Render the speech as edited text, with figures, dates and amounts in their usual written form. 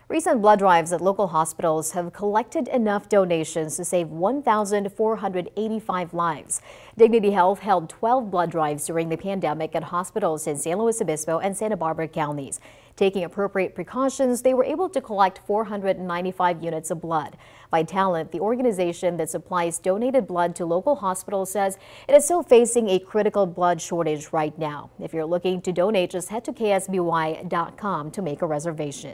Recent blood drives at local hospitals have collected enough donations to save 1,485 lives. Dignity Health held 12 blood drives during the pandemic at hospitals in San Luis Obispo and Santa Barbara counties. Taking appropriate precautions, they were able to collect 495 units of blood. Vitalant, the organization that supplies donated blood to local hospitals, says it is still facing a critical blood shortage right now. If you're looking to donate, just head to ksby.com to make a reservation.